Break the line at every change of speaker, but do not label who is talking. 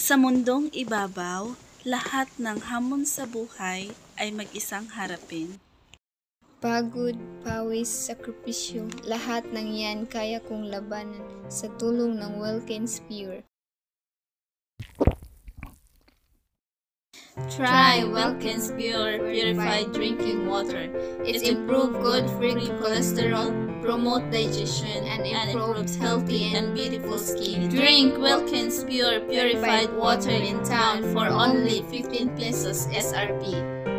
Sa mundong ibabaw, lahat ng hamon sa buhay ay mag-isang harapin.
Pagod, pawis, sakripisyo, lahat ng yan kaya kong labanan sa tulong ng Welkin Spear.
Try Wilkins Pure Purified Drinking Water. It improves good free cholesterol, promote digestion, and improves healthy and beautiful skin. Drink Wilkins Pure Purified Water in town for only 15 pesos SRP.